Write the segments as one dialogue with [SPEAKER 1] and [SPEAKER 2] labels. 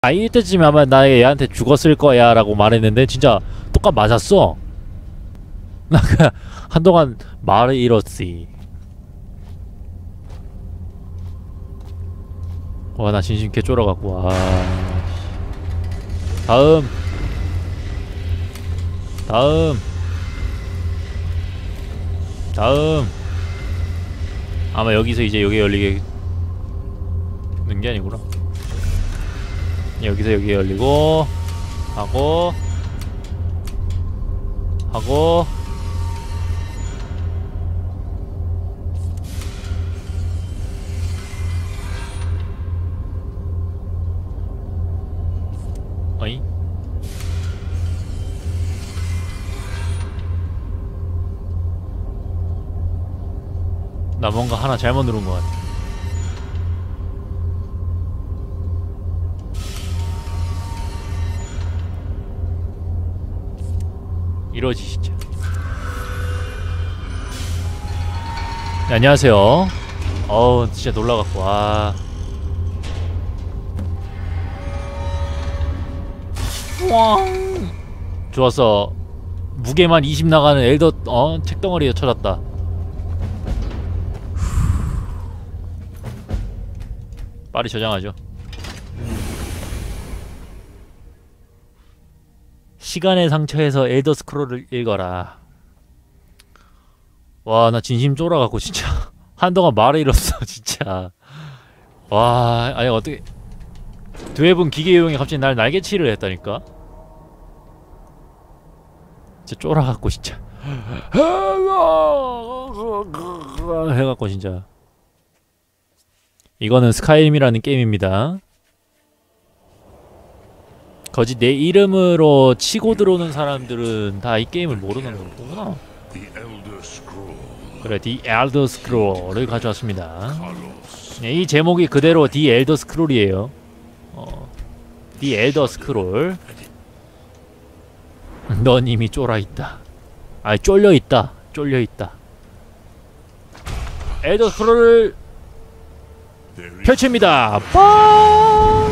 [SPEAKER 1] 이때쯤에 아마 나 얘한테 죽었을 거야 라고 말했는데 진짜 똑같 맞았어. 나 그냥 한동안 말을 잃었지. 와 나 진심 개 쫄아갖고. 와 다음 아마 여기서 이제 여기 열리게 는 게 아니구나. 여기서 여기 열리고 하고 어이? 나 뭔가 하나 잘못 누른 것 같아. 이러지 진짜. 네, 안녕하세요. 어우 진짜 놀라갖고. 와 좋았어. 무게만 20 나가는 엘더 책덩어리에 쳐졌다. 빨리 저장하죠. 시간의 상처에서 엘더 스크롤을 읽어라. 와 나 진심 쫄아갖고 진짜 한동안 말을 잃었어 진짜. 와 아니 어떻게 드웹은 기계용이 갑자기 날 날개치를 했다니까. 진짜 쫄아갖고 진짜 해갖고 진짜. 이거는 스카이림이라는 게임입니다. 거짓 내 이름으로 치고 들어오는 사람들은 다 이 게임을 모르는 거구나. 그래, The Elder Scroll을 가져왔습니다. 네, 이 제목이 그대로 The Elder Scroll이에요. The Elder Scroll. 넌 이미 쫄아있다. 아니 쫄려있다. 엘더 스크롤을 펼칩니다. 빠!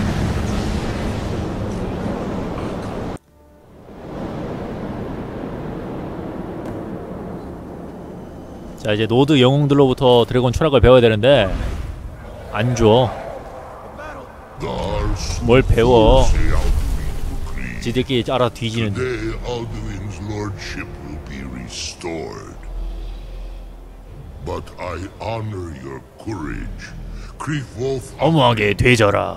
[SPEAKER 1] 자 이제 노드 영웅들로부터 드래곤 철학을 배워야 되는데 안 줘. 뭘 배워? 지들끼리 알아 뒤지는데. 어무하게 되져라.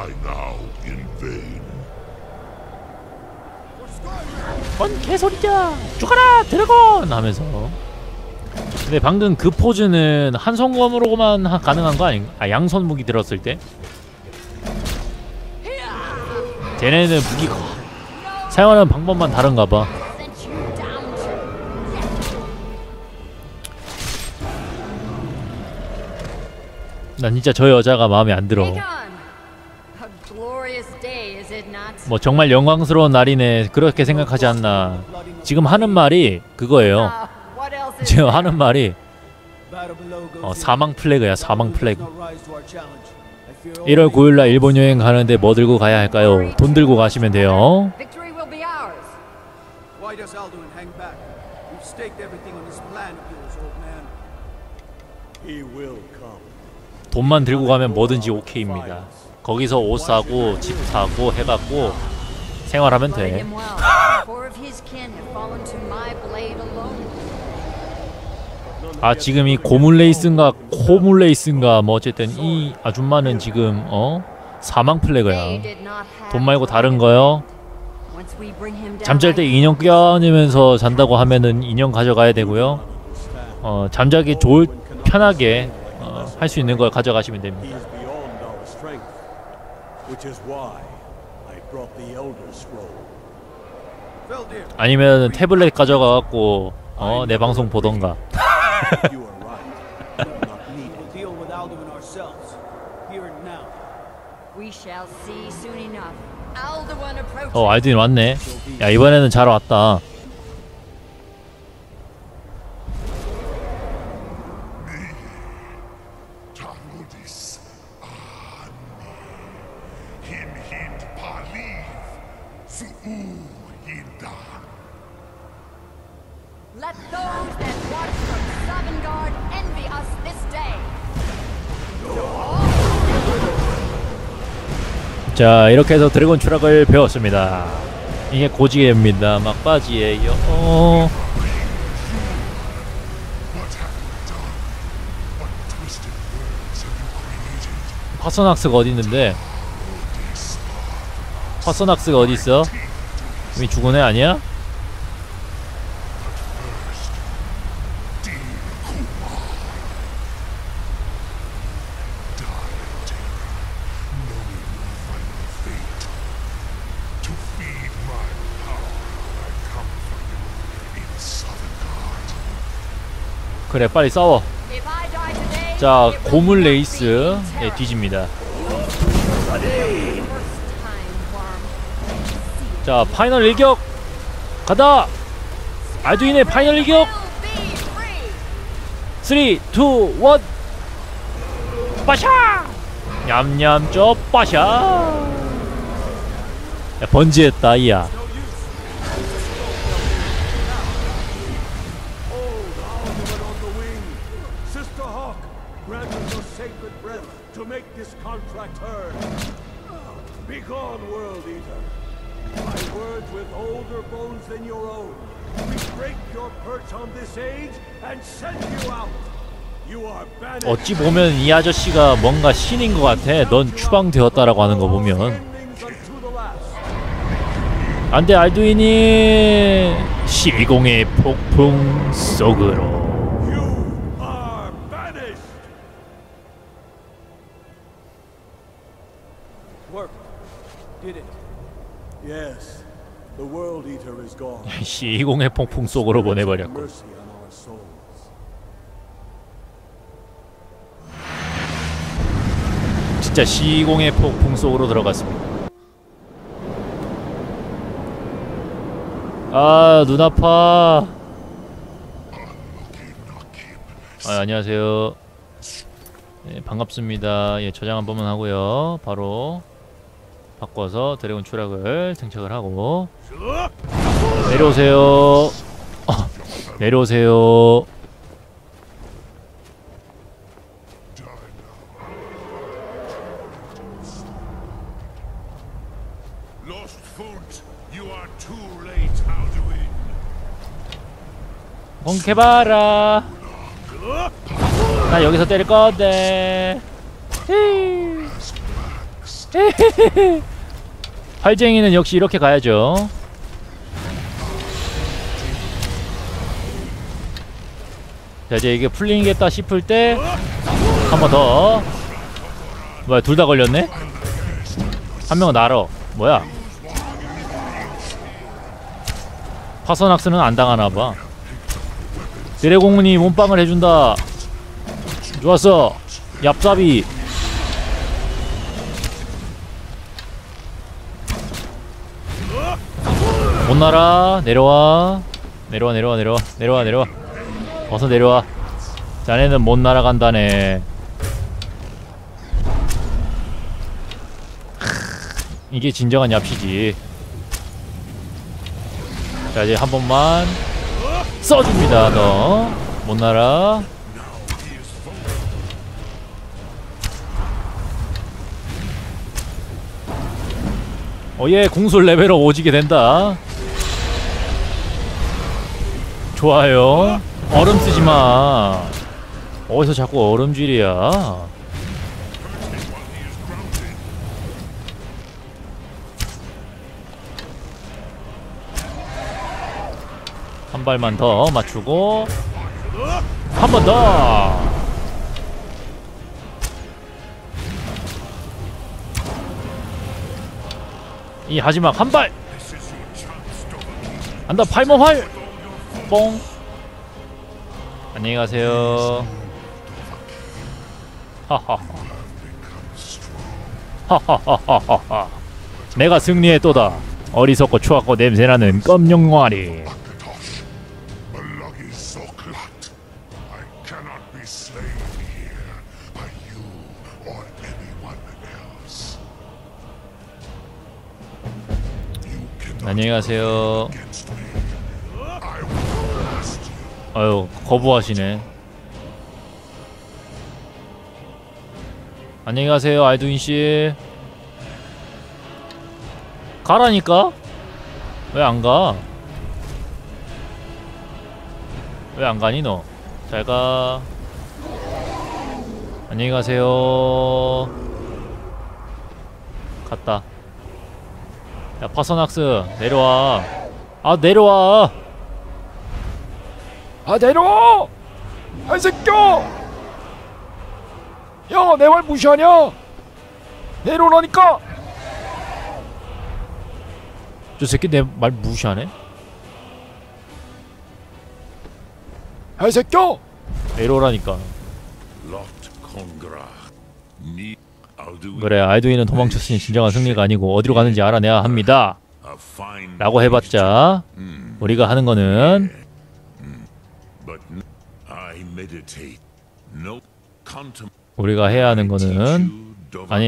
[SPEAKER 1] 뭔 개소리야! 죽어라 드래곤! 하면서. 근데 방금 그 포즈는 한 손검으로만 가능한 거 아닌가? 아 양손 무기 들었을 때? 쟤네는 무기가 사용하는 방법만 다른가 봐. 난 진짜 저 여자가 마음에 안 들어. 뭐 정말 영광스러운 날이네 그렇게 생각하지 않나. 지금 하는 말이 그거예요. 지금 하는 말이 사망 플래그야. 사망 플래그. 1월 9일날 일본 여행 가는데 뭐 들고 가야 할까요? 돈 들고 가시면 돼요. 돈만 들고 가면 뭐든지 오케이입니다. 거기서 옷 사고 집 사고 해갖고 생활하면 돼. 아 지금 이 고물레이스인가 코물레이스인가 뭐 어쨌든 이 아줌마는 지금 사망 플래그야. 돈 말고 다른 거요? 잠잘 때 인형 껴안으면서 잔다고 하면은 인형 가져가야 되고요. 잠자기 편하게 할 수 있는 걸 가져가시면 됩니다. 아니면 태블릿 가져가갖고 내 방송 보던가. 알드윈 왔네. 야 이번에는 잘 왔다.
[SPEAKER 2] Let those that watch from Sovngarde envy us this day.
[SPEAKER 1] 자, 이렇게 해서 드래곤 추락을 배웠습니다. 이게 고지입니다. 막바지에요. 파서낙스가 어디 있는데? 파서낙스가 어디 있어? 이미 죽은 애 아니야? 그래, 빨리 싸워. 자, 고물 레이스에 뒤집니다. 자, 파이널 일격 가다. 알두인의 파이널 일격. 3, 2, 1 빠샤. 냠냠 쩝 빠샤. 야, 번지했다 이야. 어찌 보면 이 아저씨가 뭔가 신인 것 같아. 넌 추방되었다라고 하는 거 보면. 안돼, 알두인이 시공의 폭풍 속으로. 시공의 폭풍 속으로 보내버렸고. 진짜 시공의 폭풍 속으로 들어갔습니다. 아, 눈 아파. 안녕하세요. 네, 반갑습니다. 예, 저장 한 번만 하고요. 바로 바꿔서 드래곤 추락을 장착을 하고 내려오세요. 내려오세요. 공개봐라. 나 여기서 때릴 건데. 활쟁이는 역시 이렇게 가야죠. 자, 이제 이게 풀리겠다 싶을 때 한 번 더. 뭐야, 둘 다 걸렸네? 한 명은 날어. 뭐야? 파서낙스는 안 당하나봐. 드래곤이 몸빵을 해준다. 좋았어. 얍삽이. 못 날아. 내려와. 내려와, 내려와, 내려와. 내려와, 내려와. 어서 내려와. 자네는 못 날아간다네. 이게 진정한 얍시지. 자, 이제 한 번만 써줍니다. 너 못 날아. 어예, 공술 레벨업 오지게 된다. 좋아요. 얼음 쓰지마. 어디서 자꾸 얼음질이야. 한 발만 더 맞추고 한 번 더. 이 마지막 한 발. 안다, 팔모활. 뽕. 안녕히 가세요. 하하하. 하하하하하. 내가 승리했도다. 어리석고 추악고 냄새나는 껌룡아리. 안녕히 가세요. 아유, 거부하시네. 안녕히 가세요, 알두인 씨. 가라니까? 왜 안 가? 왜 안 가니 너? 잘 가. 안녕히 가세요. 갔다. 야, 파서낙스 내려와. 아, 내려와.
[SPEAKER 3] 아 내려와! 이 새끼야! 야 내 말 무시하냐? 내려오라니까!
[SPEAKER 1] 저 새끼 내 말 무시하네?
[SPEAKER 3] 이 새끼야!
[SPEAKER 1] 내려오라니까. 그래, 알두인은 도망쳤으니 진정한 승리가 아니고 어디로 가는지 알아내야 합니다. 라고 해봤자 우리가 하는 거는 우리가 해야 하는 거는 아니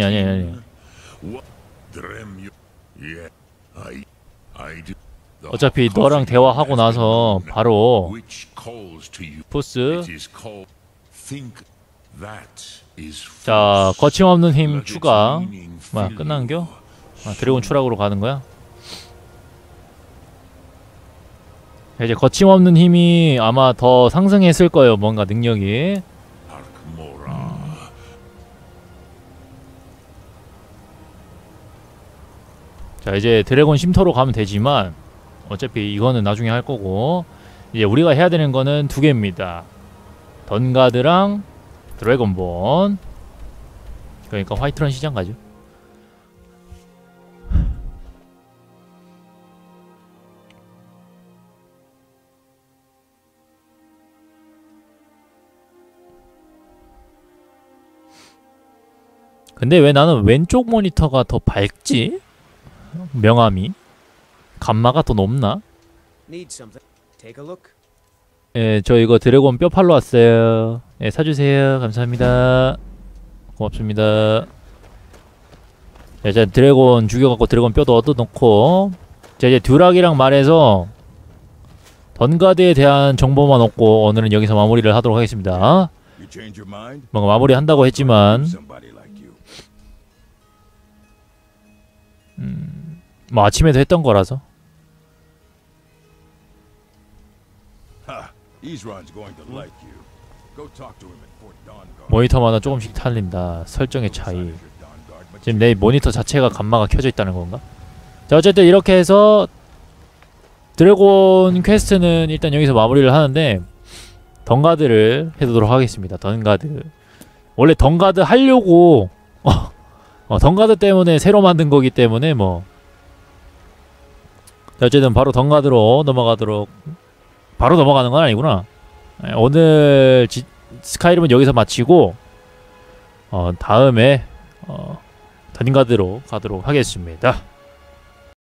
[SPEAKER 1] 어차피 너랑 대화하고 나서 바로 푸스. 자, 거침없는 힘 추가. 뭐야, 끝난겨? 아, 드래곤 추락으로 가는 거야? 이제 거침없는 힘이 아마 더 상승했을 거예요, 뭔가 능력이. 자, 이제 드래곤 쉼터로 가면 되지만 어차피 이거는 나중에 할 거고, 이제 우리가 해야 되는 거는 두 개입니다. 던가드랑 드래곤본. 그러니까 화이트런 시장 가죠. 근데 왜 나는 왼쪽 모니터가 더 밝지? 명암이? 감마가 더 높나? 예, 저 이거 드래곤 뼈 팔러 왔어요. 예, 사주세요. 감사합니다. 고맙습니다. 자, 이제 드래곤 죽여갖고 드래곤 뼈도 얻어놓고, 자, 이제 듀락이랑 말해서 던가드에 대한 정보만 얻고 오늘은 여기서 마무리를 하도록 하겠습니다. 뭔가 마무리 한다고 했지만 뭐 아침에도 했던 거라서. 모니터마다 조금씩 탈린다. 설정의 차이. 지금 내 모니터 자체가 감마가 켜져 있다는 건가? 자, 어쨌든 이렇게 해서 드래곤 퀘스트는 일단 여기서 마무리를 하는데, 던가드를 해두도록 하겠습니다. 던가드. 원래 던가드 하려고 던가드 때문에 새로 만든 거기 때문에 뭐. 자, 어쨌든 바로 던가드로 넘어가도록. 바로 넘어가는 건 아니구나. 오늘 스카이림은 여기서 마치고 다음에 던가드로 가도록 하겠습니다.